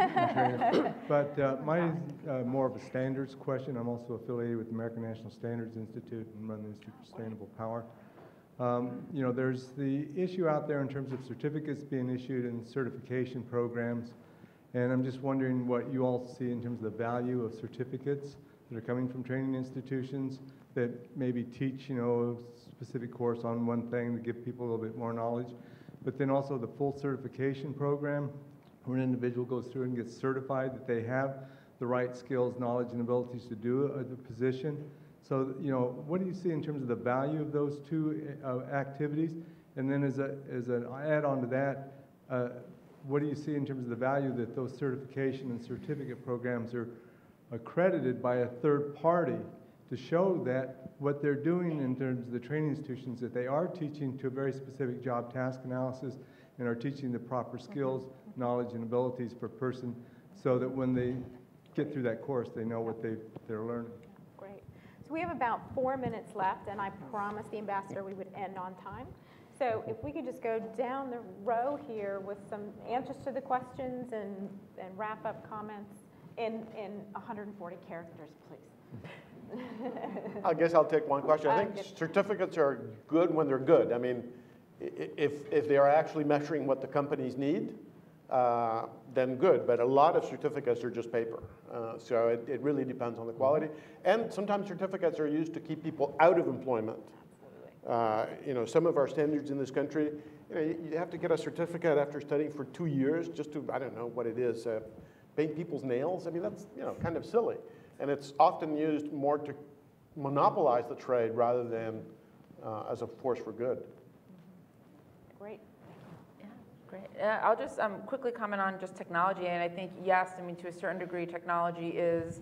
But mine is more of a standards question. I'm also affiliated with the American National Standards Institute and run the Institute for Sustainable Power. There's the issue out there in terms of certificates being issued and certification programs. And I'm just wondering what you all see in terms of the value of certificates that are coming from training institutions that maybe teach, a specific course on one thing to give people a little bit more knowledge. But then also the full certification program, where an individual goes through and gets certified that they have the right skills, knowledge, and abilities to do the position. So, what do you see in terms of the value of those two activities? And then as an add-on to that, what do you see in terms of the value that those certification and certificate programs are accredited by a third party to show that what they're doing in terms of the training institutions, that they are teaching to a very specific job task analysis and are teaching the proper skills, knowledge, and abilities for a person so that when they get through that course, they know what they're learning. Great. So we have about 4 minutes left, and I promised the ambassador we would end on time. So if we could just go down the row here with some answers to the questions and wrap-up comments in 140 characters, please. I guess I'll take one question. I think certificates are good when they're good. I mean, if they are actually measuring what the companies need, then good. But a lot of certificates are just paper. So it really depends on the quality. And sometimes certificates are used to keep people out of employment. Some of our standards in this country, You know, you have to get a certificate after studying for 2 years just to, I don't know what it is, paint people's nails. I mean, that's, you know, kind of silly. And it's often used more to monopolize the trade rather than as a force for good. Great. Yeah, great. I'll just quickly comment on just technology. And I think, yes, I mean, to a certain degree, technology is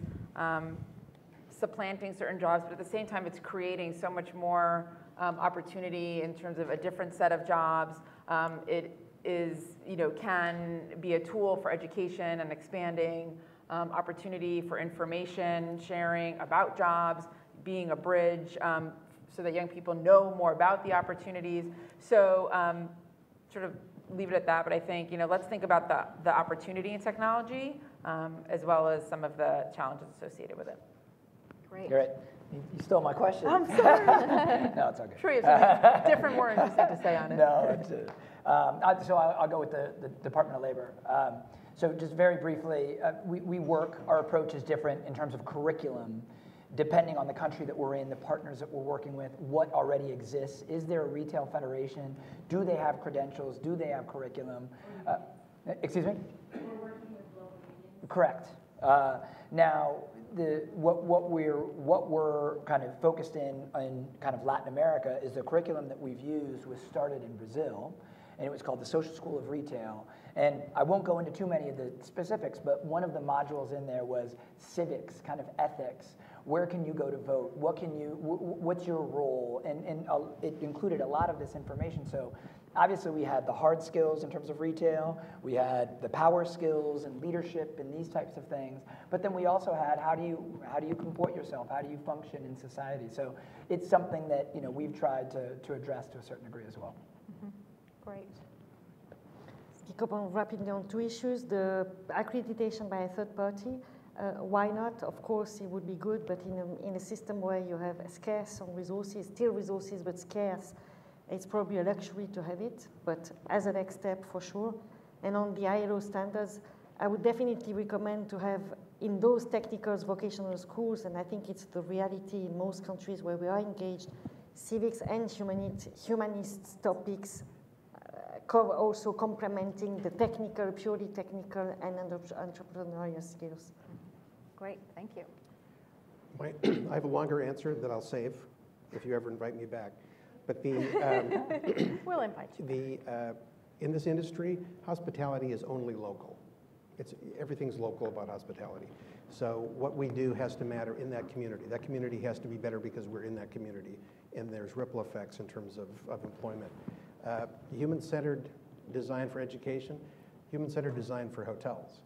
supplanting certain jobs, but at the same time, it's creating so much more opportunity in terms of a different set of jobs. It is, you know, can be a tool for education and expanding opportunity for information sharing about jobs, being a bridge so that young people know more about the opportunities. So sort of leave it at that, but I think, you know, let's think about the opportunity in technology as well as some of the challenges associated with it. Great. You're right. You stole my question. I'm sorry. No, it's okay. Sure, you have something different, more interesting to say on it. No, so I'll go with the Department of Labor. So just very briefly, our approach is different in terms of curriculum, depending on the country that we're in, the partners that we're working with, what already exists. Is there a retail federation? Do they have credentials? Do they have curriculum? Excuse me? We're working with global unions. Correct. Now, what we're kind of focused in kind of Latin America is the curriculum that we've used was started in Brazil, and it was called the Social School of Retail. And I won't go into too many of the specifics, but one of the modules in there was civics, kind of ethics. Where can you go to vote? What's your role? And it included a lot of this information. So obviously we had the hard skills in terms of retail. We had the power skills and leadership and these types of things. But then we also had how do you comport yourself? How do you function in society? So it's something that, you know, we've tried to address to a certain degree as well. Mm-hmm. Great. Comment rapidly on two issues, the accreditation by a third party. Why not? Of course, it would be good, but in a system where you have scarce on resources, still resources, but scarce, it's probably a luxury to have it, but as a next step, for sure. And on the ILO standards, I would definitely recommend to have, in those technical vocational schools, and I think it's the reality in most countries where we are engaged, civics and humanist topics, also complementing the technical, purely technical, and entrepreneurial skills. Great, thank you. I have a longer answer that I'll save if you ever invite me back. But we'll invite you. In this industry, hospitality is only local. Everything's local about hospitality. So what we do has to matter in that community. That community has to be better because we're in that community, and there's ripple effects in terms of employment. Human-centered design for education, human-centered design for hotels.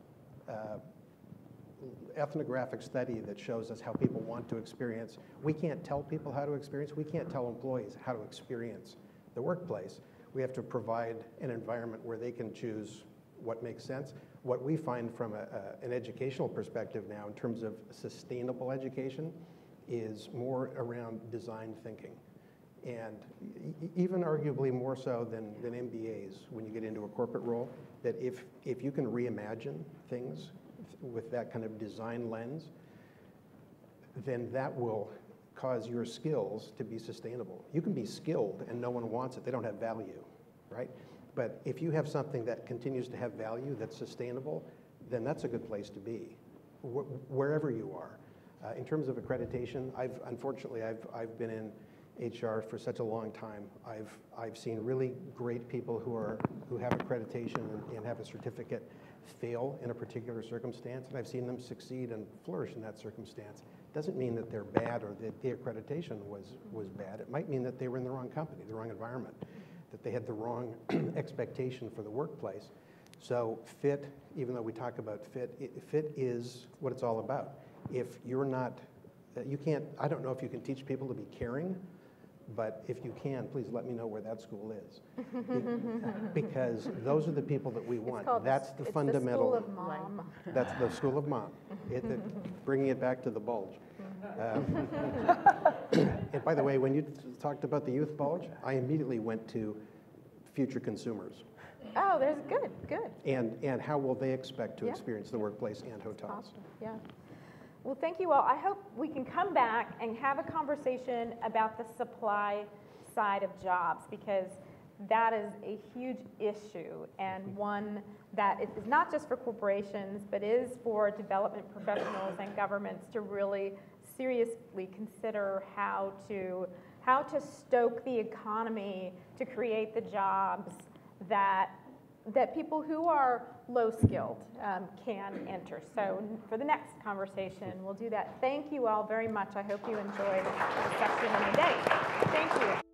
Ethnographic study that shows us how people want to experience. We can't tell people how to experience. We can't tell employees how to experience the workplace. We have to provide an environment where they can choose what makes sense. What we find from an educational perspective now in terms of sustainable education is more around design thinking. And even arguably more so than MBAs when you get into a corporate role, that if you can reimagine things with that kind of design lens, then that will cause your skills to be sustainable. You can be skilled and no one wants it, they don't have value, right? But if you have something that continues to have value, that's sustainable, then that's a good place to be, wherever you are. In terms of accreditation, unfortunately I've been in HR for such a long time. I've seen really great people who have accreditation and have a certificate fail in a particular circumstance, and I've seen them succeed and flourish in that circumstance. Doesn't mean that they're bad or that the accreditation was bad. It might mean that they were in the wrong company, the wrong environment, that they had the wrong expectation for the workplace. So fit, even though we talk about fit, fit is what it's all about. If you're not, you can't, I don't know if you can teach people to be caring, but if you can, please let me know where that school is. Because those are the people that we want. That's the fundamental. It's the school of mom. That's the school of mom. Bringing it back to the bulge. And by the way, when you talked about the youth bulge, I immediately went to future consumers. Oh, there's good. And how will they expect to experience the workplace and hotels? Awesome. Yeah. Well, thank you all. I hope we can come back and have a conversation about the supply side of jobs, because that is a huge issue, and one that is not just for corporations, but is for development professionals and governments to really seriously consider how to stoke the economy to create the jobs that people who are low-skilled can enter. So for the next conversation, we'll do that. Thank you all very much. I hope you enjoyed the session and the day. Thank you.